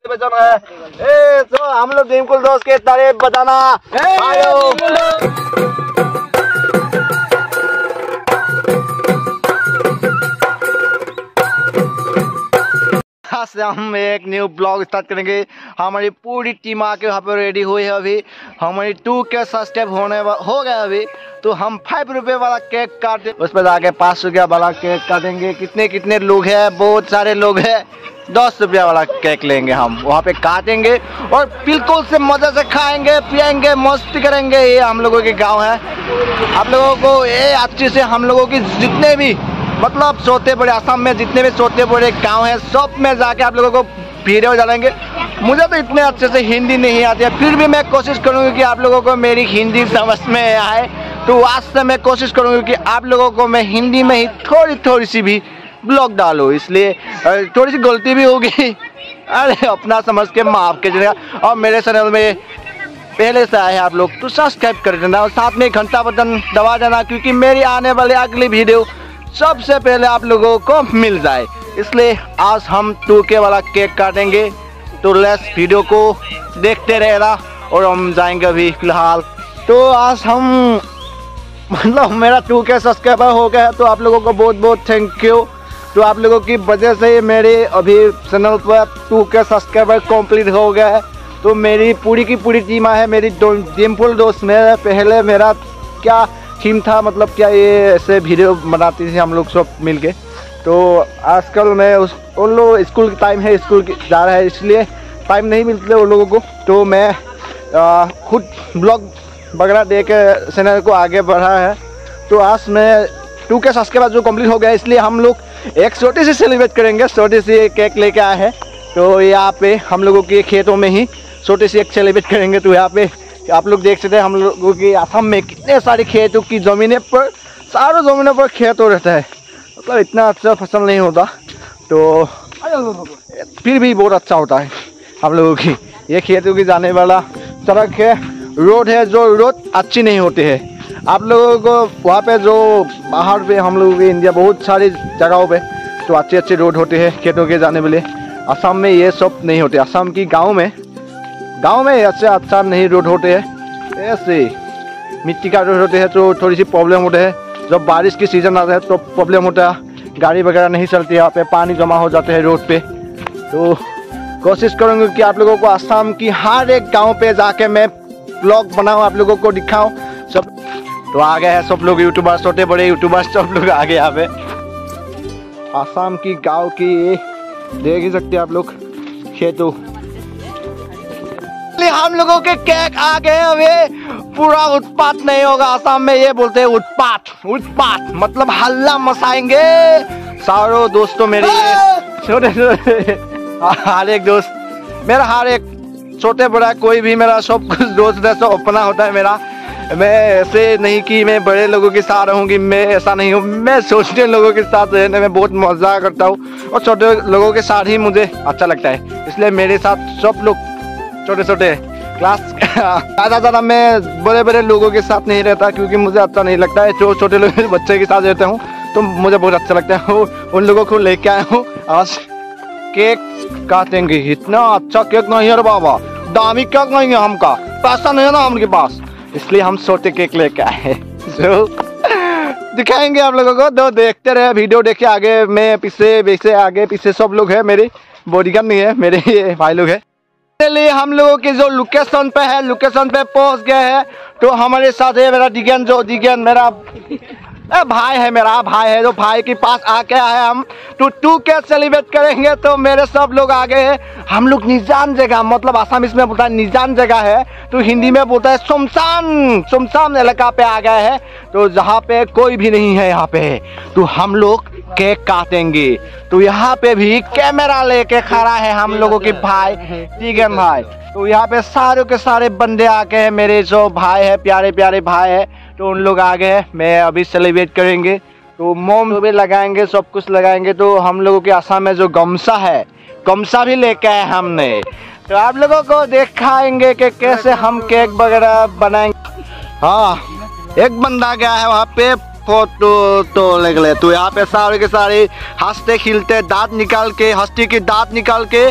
बजाना है। तो हम लोग ड्रीमकुल दोस्त के तारीफ बजाना। से हम एक न्यू ब्लॉग स्टार्ट करेंगे। हमारी पूरी टीम आके वहाँ पे रेडी हुई है। अभी हमारी 2K सब्सक्राइब हो गया अभी, तो हम 5 रुपये वाला केक काटे, उस पर जाके 5 रुपया वाला केक काटेंगे। कितने लोग हैं, बहुत सारे लोग हैं। 10 रुपया वाला केक लेंगे हम, वहाँ पे काटेंगे और बिल्कुल से मजे से खाएंगे पिएंगे मस्ती करेंगे। ये हम लोगों के गाँव है। आप लोगों को ये अच्छे से हम लोगों की जितने भी मतलब छोटे बड़े असम में जितने भी छोटे बड़े गांव हैं सब में जाके आप लोगों को वीडियो डालेंगे। मुझे तो इतने अच्छे से हिंदी नहीं आती है, फिर भी मैं कोशिश करूंगी कि आप लोगों को मेरी हिंदी समझ में आए। तो आज से मैं कोशिश करूंगी कि आप लोगों को मैं हिंदी में ही थोड़ी सी भी ब्लॉग डालूँ, इसलिए थोड़ी सी गलती भी होगी। अरे अपना समझ के माफ कीजिएगा। और मेरे चैनल में पहले से आए आप लोग तो सब्सक्राइब कर देना और साथ में घंटा बटन दबा देना, क्योंकि मेरी आने वाली अगली वीडियो सबसे पहले आप लोगों को मिल जाए। इसलिए आज हम 2K वाला केक काटेंगे, तो लेट्स वीडियो को देखते रहना। और हम जाएंगे अभी फिलहाल। तो आज हम मतलब मेरा 2K सब्सक्राइबर हो गया है, तो आप लोगों को बहुत बहुत थैंक यू। तो आप लोगों की वजह से मेरे अभी चैनल पर 2K सब्सक्राइबर कंप्लीट हो गया है। तो मेरी पूरी की पूरी टीम है, मेरी ड्रीमकुल दोस्त में पहले मेरा क्या थीम था, मतलब क्या ये ऐसे वीडियो बनाती थी हम लोग सब मिलके। तो आजकल मैं उन लोग स्कूल की टाइम है, स्कूल जा रहा है, इसलिए टाइम नहीं मिलते उन लोगों को। तो मैं खुद ब्लॉग वगैरह दे के चैनल को आगे बढ़ा है। तो आज मैं 2K सब्सक्राइबर जो कंप्लीट हो गया, इसलिए हम लोग एक छोटी सी सेलिब्रेट करेंगे। छोटी सी केक लेके आए हैं, तो यहाँ पे हम लोगों के खेतों में ही छोटी सी एक सेलिब्रेट करेंगे। तो यहाँ पे आप लोग देख सकते हैं हम लोगों की असम में कितने सारे खेतों की ज़मीनें पर, सारों ज़मीनों पर खेत हो रहता है। मतलब इतना अच्छा फसल नहीं होता, तो फिर भी बहुत अच्छा होता है हम लोगों की। ये खेतों की जाने वाला सड़क है, रोड है, जो रोड अच्छी नहीं होती है। आप लोगों को वहाँ पे जो बाहर पे हम लोगों की इंडिया बहुत सारी जगहों पे तो अच्छे रोड होते हैं खेतों के जाने वाले। असम में ये सब नहीं होते। असम की गाँव में ऐसे अच्छा नहीं रोड होते हैं, ऐसे मिट्टी का रोड होते हैं, तो थोड़ी सी प्रॉब्लम होते हैं। जब बारिश की सीज़न आता है तो प्रॉब्लम होता है, गाड़ी वगैरह नहीं चलती, यहाँ पे पानी जमा हो जाते हैं रोड पे। तो कोशिश करूँगी कि आप लोगों को असम की हर एक गांव पे जाके मैं ब्लॉग बनाऊँ, आप लोगों को दिखाऊँ सब। तो आ गए हैं सब लोग यूट्यूबर्स, छोटे बड़े यूट्यूबर्स सब लोग आ गए यहाँ पे। असम की गाँव की देख ही सकते हैं आप लोग खेतों। हम लोगों के केक आ गए। अभी पूरा उत्पात नहीं होगा, असम में ये बोलते हैं उत्पात मतलब हल्ला मचाएंगे। सारों दोस्तों मेरे छोटे हर एक दोस्त मेरा, हर एक छोटे बड़ा कोई भी मेरा सब कुछ दोस्त है, सब अपना होता है मेरा। मैं ऐसे नहीं कि मैं बड़े लोगों के साथ रहूँगी, मैं ऐसा नहीं हूँ। मैं छोटे लोगों के साथ रहने में बहुत मजा करता हूँ और छोटे लोगों के साथ ही मुझे अच्छा लगता है। इसलिए मेरे साथ सब लोग छोटे क्लास ज़्यादा मैं बड़े लोगों के साथ नहीं रहता, क्योंकि मुझे अच्छा नहीं लगता है। जो छोटे लोग बच्चे के साथ रहता हूँ तो मुझे बहुत अच्छा लगता है। उन लोगों को लेके आया हूँ। आज केक काटेंगे। इतना अच्छा केक नहीं है बाबा, दामी केक नहीं है, हमका पैसा नहीं है ना हमके पास, इसलिए हम छोटे केक लेके आए हैं जो दिखाएंगे आप लोगों को। तो देखते रहे वीडियो, देखे आगे मैं पीछे आगे पीछे सब लोग है। मेरी बॉडीगार्ड नहीं है, मेरे ये भाई लोग है। चलिए हम लोगों की जो लोकेशन पे पहुंच गए हैं। तो हमारे साथ है मेरा दिगन मेरा भाई है, जो भाई के पास आके आए हम। तो 2K सेलिब्रेट करेंगे, तो मेरे सब लोग आ गए हैं। हम लोग निजान जगह, मतलब आसाम इसमें बोलता है निजान जगह है, तो हिंदी में बोलता है सुमसान इलाका पे आ गए हैं। तो जहाँ पे कोई भी नहीं है यहाँ पे, तो हम लोग केक काटेंगे। तो यहाँ पे भी कैमरा लेके खड़ा है हम लोगों के भाई दिगन भाई। तो यहाँ पे सारे के सारे बंदे आ गए हैं, मेरे जो भाई है, प्यारे भाई है। तो उन लोग आ गए, मैं अभी सेलिब्रेट करेंगे। तो मोम भी लगाएंगे, सब कुछ लगाएंगे। तो हम लोगों के आसाम में जो गमसा है, गमसा भी लेके आए हमने। तो आप लोगों को दिखाएंगे कि कैसे हम केक वगैरह बनाएंगे। हाँ, एक बंदा गया है वहाँ पे फोटो तो लग ले। तो यहाँ पे सारे के सारे हंसते खिलते दांत निकाल के, हंसती के दांत निकाल के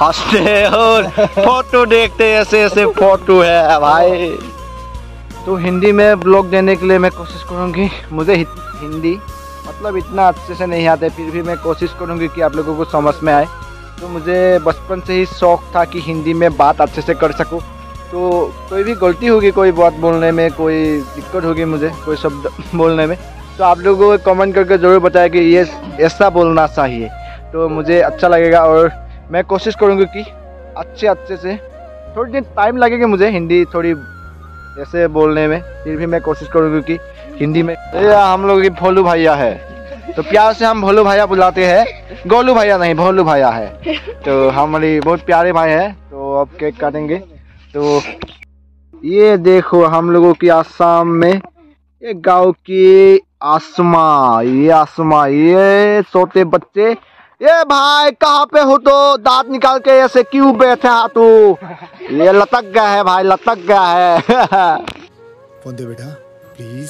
हंसते और फोटो देखते, ऐसे ऐसे फोटो है भाई। तो हिंदी में ब्लॉग देने के लिए मैं कोशिश करूँगी। मुझे हिंदी मतलब इतना अच्छे से नहीं आते, फिर भी मैं कोशिश करूँगी कि आप लोगों को समझ में आए। तो मुझे बचपन से ही शौक़ था कि हिंदी में बात अच्छे से कर सकूँ। तो कोई भी गलती होगी, कोई बात बोलने में कोई दिक्कत होगी, मुझे कोई शब्द बोलने में, तो आप लोगों को कमेंट करके ज़रूर बताएं कि ये ऐसा बोलना चाहिए, तो मुझे अच्छा लगेगा। और मैं कोशिश करूँगी कि अच्छे से, थोड़ी दिन टाइम लगेगी मुझे हिंदी थोड़ी ऐसे बोलने में, फिर भी मैं कोशिश करूँगी कि हिंदी में। ये हम लोग की भोलू भैया है, तो प्यार से हम भोलू भैया बुलाते हैं, गोलू भैया नहीं, भोलू भैया है। तो हमारी बहुत प्यारे भाई है। तो अब केक काटेंगे। तो ये देखो हम लोगों की आसाम में एक गांव की आसमा, ये छोटे बच्चे। ये भाई कहाँ पे हो? तो दांत निकाल के ऐसे क्यों बैठे हा तू? ये लटक गया है भाई, लटक गया है। फोन दे बेटा प्लीज।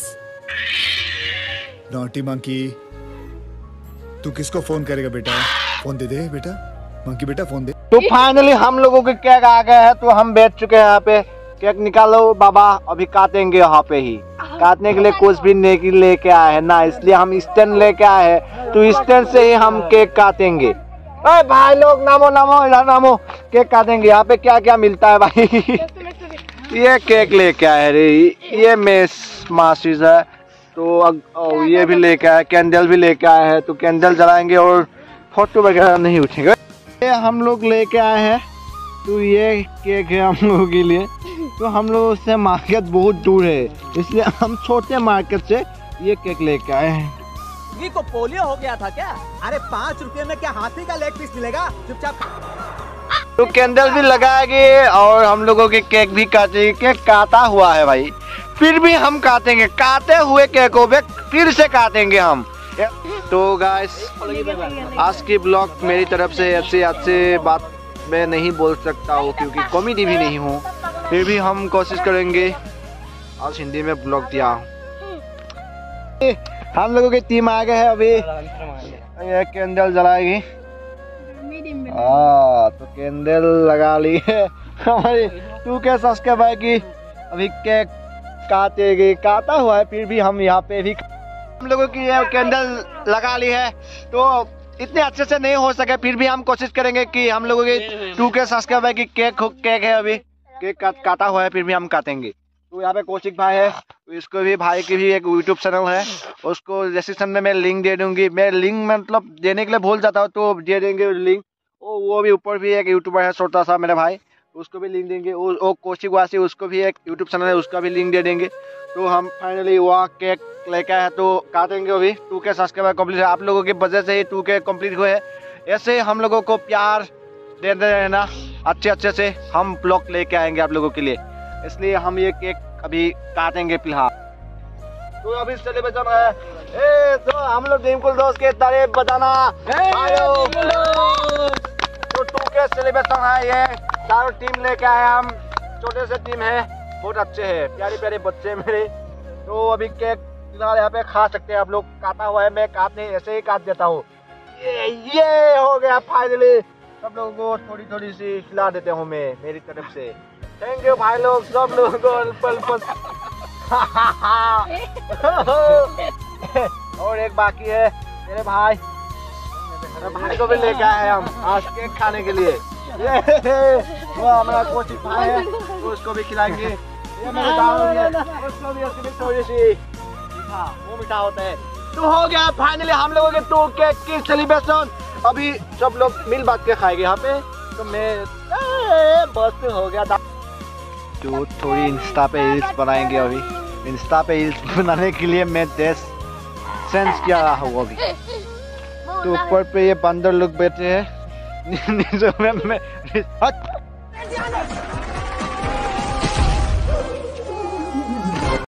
नॉटी मंकी, तू किसको फोन करेगा बेटा? फोन दे दे बेटा, मंकी बेटा फोन दे। तो फाइनली हम लोगों के केक आ गए हैं, तो हम बैठ चुके हैं यहाँ पे। केक निकालो बाबा, अभी काटेंगे यहाँ पे ही। काटने के लिए कुछ भी नहीं लेके आए हैं ना, इसलिए हम स्टैंड लेके आए हैं। तो स्टैंड से ही हम केक काटेंगे। अरे भाई लोग नामो इधर नामो, केक काटेंगे। यहाँ पे क्या क्या मिलता है भाई? ये केक लेके आए रे, ये मेस माचिस है। तो ये भी लेके आए, कैंडल भी लेके आए हैं। तो कैंडल जलाएंगे और फोटो वगैरह नहीं उठेंगे। ये हम लोग लेके आए हैं। तो ये केक है हम लोगों के लिए। तो हम लोगों से मार्केट बहुत दूर है, इसलिए हम छोटे मार्केट से ये केक लेके आए हैं। को पोलियो हो गया था क्या? अरे 5 रुपए में क्या हाथी का लेग पीस मिलेगा? चुपचाप। तो कैंडल भी लगाएंगे और हम लोगों के केक भी काटेंगे। केक काटा हुआ है भाई, फिर भी हम काटेंगे। काटे हुए केक को फिर से काटेंगे हम। तो गाइस, आज की ब्लॉग मेरी तरफ से ऐसे अच्छे बात मैं नहीं बोल सकता हूँ, क्योंकि कॉमेडी भी नहीं हूँ। फिर भी हम कोशिश करेंगे आज हिंदी में ब्लॉग दिया। हम लोगों की टीम आ गए हैं। अभी ये कैंडल जलाएगी। तो कैंडल लगा ली है हमारी 2K सब्सक्राइबर की। अभी केक काटेगी, काटा हुआ है, फिर भी हम यहाँ पे भी हम लोगों की ये कैंडल लगा ली है। तो इतने अच्छे से नहीं हो सके, फिर भी हम कोशिश करेंगे कि हम लोगों की 2K सब्सक्राइबर की केक है। अभी केक काटा हुआ है, फिर भी हम काटेंगे। तो यहाँ पे कौशिक भाई है, तो इसको भी, भाई की भी एक यूट्यूब चैनल है, उसको डिस्क्रिप्शन में मैं लिंक दे दूंगी। मैं लिंक मतलब देने के लिए भूल जाता हूँ, तो दे देंगे लिंक। वो भी ऊपर भी एक यूट्यूबर है छोटा सा मेरा भाई, उसको भी लिंक देंगे। वो कौशिक वासी, उसको भी एक यूट्यूब चैनल है, उसका भी लिंक दे देंगे। तो हम फाइनली वहाँ केक लेकर आए, तो काटेंगे। अभी 2K सब्सक्राइबर कंप्लीट है, आप लोगों की वजह से ही 2K कंप्लीट हुए हैं। ऐसे हम लोगों को प्यार देते रहना, अच्छे से हम ब्लॉग लेके आएंगे आप लोगों के लिए। इसलिए हम ये केक अभी काटेंगे फिलहाल। तो अभी सेलिब्रेशन है। तो हम लोग ड्रीमकुल दोस्त के तारीफ बताना। तो 2K सेलिब्रेशन है, ये चारों टीम लेके आए हम। छोटे से टीम है, बहुत अच्छे हैं, प्यारे प्यारे बच्चे मेरे। तो अभी केक फिलहाल यहाँ पे खा सकते हैं आप लोग। काटा हुआ है, मैं काटने ऐसे ही काट देता हूँ। ये हो गया फाइनली। सब लोगों को थोड़ी थोड़ी सी खिला देते हूँ मैं मेरी तरफ से। थैंक यू भाई लोग, सब लोगों को। और एक बाकी है मेरे भाई को भी लेके आए हम आज केक खाने के लिए। वो हमारा कोचिंग भाई है, तो उसको भी खिलाएंगे। ये मेरे दाऊ है, उसको भी उसकी भी थोड़ी सी वो मीठा होता है। तो हो गया फाइनली हम लोगों के 2K की सेलिब्रेशन। अभी सब लोग मिल बांट के खाएंगे यहाँ पे। तो मैं बस हो गया। तो थोड़ी इंस्टा पे रील्स बनाएंगे। अभी इंस्टा पे रील्स बनाने के लिए मैं ड्रेस चेंज किया रहा हूँ अभी। तो ऊपर पे ये बंदर लोग बैठे हैं, नीचे में